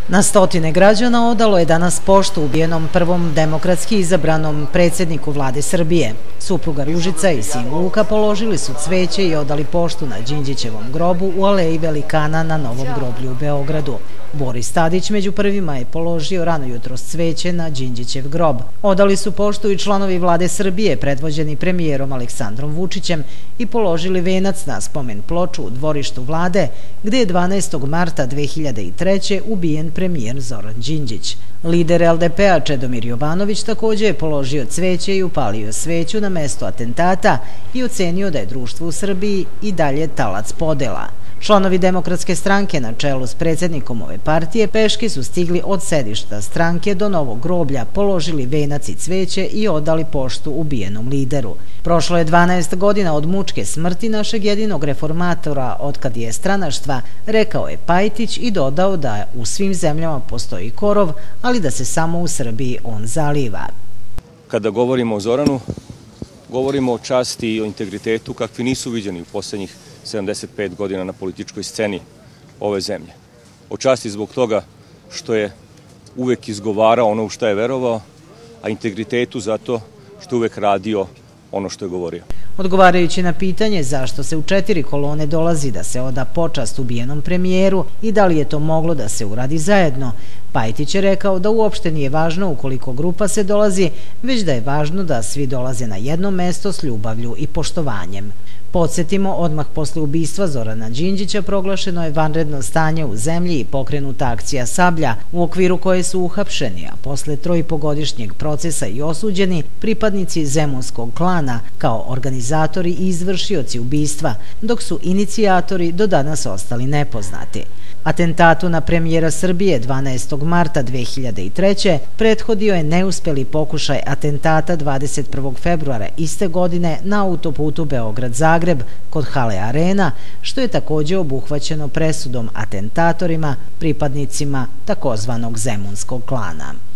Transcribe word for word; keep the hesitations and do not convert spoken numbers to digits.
Na stotine građana odalo je danas poštu ubijenom prvom demokratski izabranom predsjedniku vlade Srbije. Supruga Ružica i sin Luka položili su cveće i odali poštu na Đinđićevom grobu u Aleji Velikana na Novom groblju u Beogradu. Boris Tadić među prvima je položio rano jutros cveće na Đinđićev grob. Odali su poštu i članovi vlade Srbije predvođeni premijerom Aleksandrom Vučićem i položili venac na spomen ploču u dvorištu vlade, gde je dvanaestog marta dve hiljade treće. ubijen premijer Zoran Đinđić. Lider el de pe a Čedomir Jovanović također je položio cveće i upalio sveću na mesto atentata i ocenio da je društvo u Srbiji i dalje talac podela. Članovi Demokratske stranke na čelu s predsjednikom ove partije peški su stigli od sedišta stranke do Novog groblja, položili venac i cveće i odali poštu ubijenom lideru. Prošlo je dvanaest godina od mučke smrti našeg jedinog reformatora otkad je stranaštva, rekao je Pajtić i dodao da u svim zemljama postoji korov, ali da se samo u Srbiji on zaliva. Kada govorimo o Zoranu, govorimo o časti i o integritetu kakvi nisu viđeni u posljednjih sedamdeset pet godina na političkoj sceni ove zemlje. O časti zbog toga što je uvek izgovarao ono u što je verovao, a integritetu zato što je uvek radio ono što je govorio. Odgovarajući na pitanje zašto se u četiri kolone dolazi da se oda počast ubijenom premijeru i da li je to moglo da se uradi zajedno, Pajtić je rekao da uopšte nije važno ukoliko grupa se dolazi, već da je važno da svi dolaze na jedno mesto s ljubavlju i poštovanjem. Podsjetimo, odmah posle ubistva Zorana Đinđića proglašeno je vanredno stanje u zemlji i pokrenuta akcija Sablja, u okviru koje su uhapšeni, a posle trojipogodišnjeg procesa i osuđeni pripadnici zemunskog klana kao organizatori i izvršioci ubistva, dok su inicijatori do danas ostali nepoznati. Atentatu na premijera Srbije dvanaestog marta dve hiljade treće. prethodio je neuspeli pokušaj atentata dvadeset prvog februara iste godine na autoputu Beograd-Zagreb kod Hale Arena, što je također obuhvaćeno presudom atentatorima, pripadnicima takozvanog zemunskog klana.